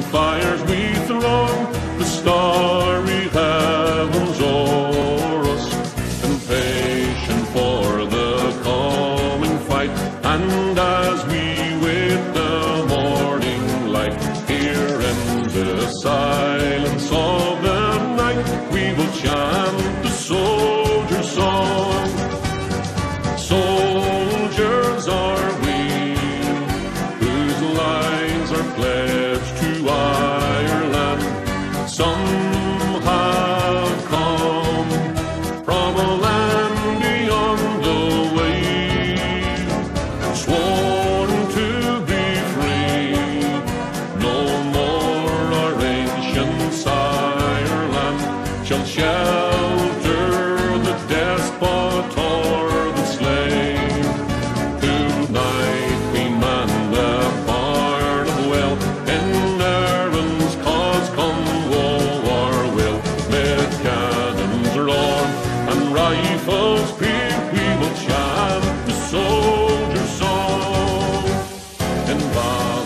fires we throng the starry heavens o'er us, impatient for the coming fight. And as we wait the morning light, here in the silence of the night, we will chant the soldier's song. Soldiers are we, whose lives are pledged to Ireland. Some have come from a land beyond the wave, sworn to be free. No more our ancient Ireland shall shelter the despot or the slave. Tonight we man the barn of well, in Erin's cause come woe or will. Mid cannons roar and rifles peep, we will chant the soldier's song in battle.